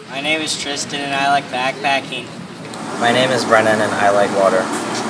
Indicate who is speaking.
Speaker 1: My name is Tristan and I like backpacking.
Speaker 2: My name is Brennan and I like water.